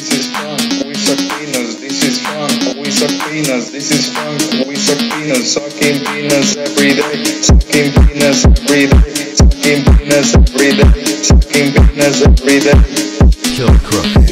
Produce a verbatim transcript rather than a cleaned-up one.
This is fun. We suck peanuts. This is fun. We suck peanuts. This is fun. We suck peanuts. Sucking peanuts every day. Sucking peanuts every day. Sucking peanuts every day. Sucking peanuts every day. Killer Crook.